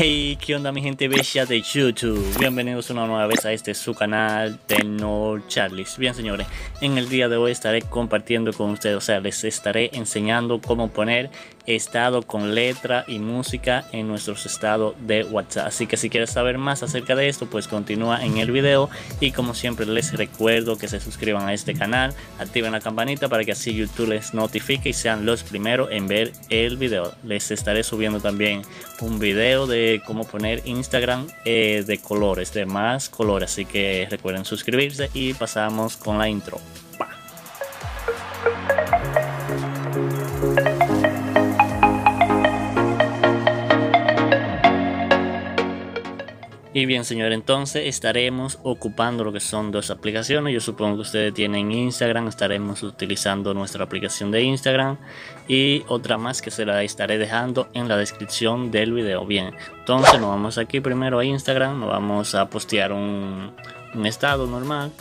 Hey, ¿qué onda mi gente bella de YouTube? Bienvenidos una nueva vez a este su canal TecnoCharlies. Bien señores, en el día de hoy estaré compartiendo con ustedes, o sea, les estaré enseñando cómo poner estado con letra y música en nuestros estados de WhatsApp. Así que si quieres saber más acerca de esto, pues continúa en el video. Y como siempre les recuerdo que se suscriban a este canal, activen la campanita para que así YouTube les notifique y sean los primeros en ver el video. Les estaré subiendo también un video de cómo poner Instagram de colores, de más colores, así que recuerden suscribirse y pasamos con la intro. Y bien señores, entonces estaremos ocupando lo que son dos aplicaciones. Yo supongo que ustedes tienen Instagram, estaremos utilizando nuestra aplicación de Instagram y otra más que se la estaré dejando en la descripción del video. Bien, entonces nos vamos aquí primero a Instagram, nos vamos a postear un estado normal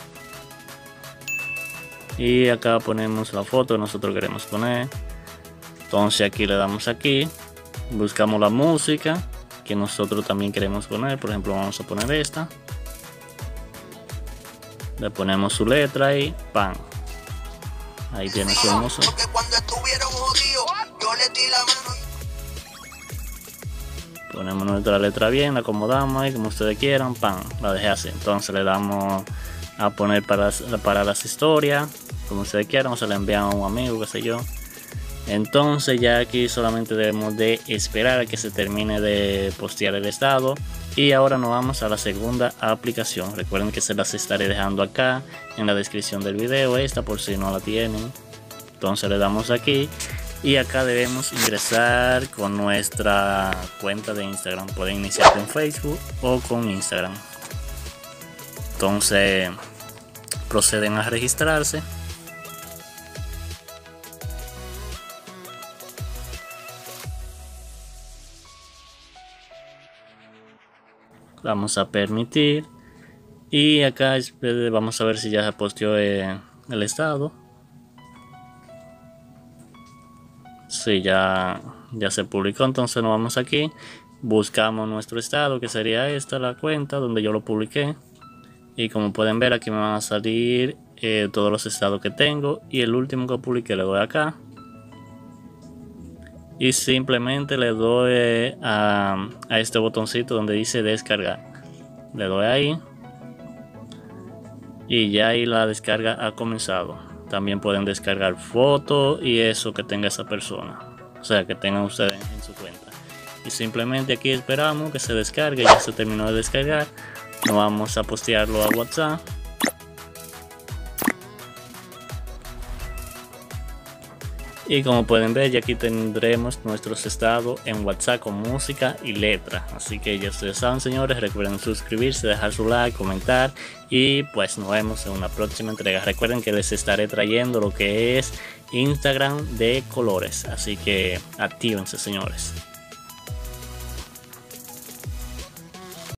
y acá ponemos la foto que nosotros queremos poner. Entonces aquí le damos aquí, buscamos la música que nosotros también queremos poner. Por ejemplo, vamos a poner esta, le ponemos su letra ahí, pan, ahí tiene su hermoso. Ponemos nuestra letra bien, la acomodamos ahí como ustedes quieran, pan, la dejé así. Entonces le damos a poner para las historias como ustedes quieran, o se la envían a un amigo, qué sé yo. Entonces ya aquí solamente debemos de esperar a que se termine de postear el estado. Y ahora nos vamos a la segunda aplicación. Recuerden que se las estaré dejando acá en la descripción del video, esta por si no la tienen. Entonces le damos aquí y acá debemos ingresar con nuestra cuenta de Instagram. Pueden iniciar con Facebook o con Instagram. Entonces proceden a registrarse. Vamos a permitir y acá vamos a ver si ya se posteó el estado. Sí, ya se publicó. Entonces nos vamos aquí, buscamos nuestro estado, que sería esta, la cuenta donde yo lo publiqué, y como pueden ver aquí me van a salir todos los estados que tengo, y el último que publiqué le doy acá y simplemente le doy a este botoncito donde dice descargar. Le doy ahí y ya ahí la descarga ha comenzado. También pueden descargar fotos y eso que tenga esa persona, o sea que tengan ustedes en su cuenta. Y simplemente aquí esperamos que se descargue. Ya se terminó de descargar. Nos vamos a postearlo a WhatsApp. Y como pueden ver, ya aquí tendremos nuestros estados en WhatsApp con música y letra. Así que ya ustedes saben señores, recuerden suscribirse, dejar su like, comentar. Y pues nos vemos en una próxima entrega. Recuerden que les estaré trayendo lo que es Instagram de colores. Así que actívense señores.